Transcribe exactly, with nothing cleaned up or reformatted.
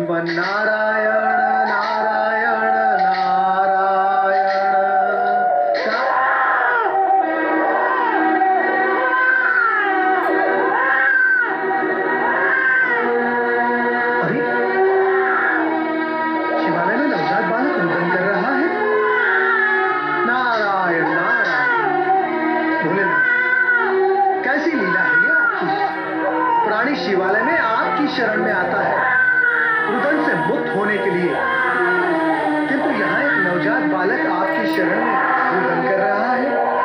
नारायण नारायण नारायण। अरे शिवालय में नवजात बालक रुदन कर रहा है। नारायण नारायण। भोलेनाथ, कैसी लीला है ये आपकी। प्राणी शिवालय में आपकी शरण में आता है रुदन से मुक्त होने के लिए, किंतु यहाँ एक नवजात बालक आपकी शरण में रुदन कर रहा है।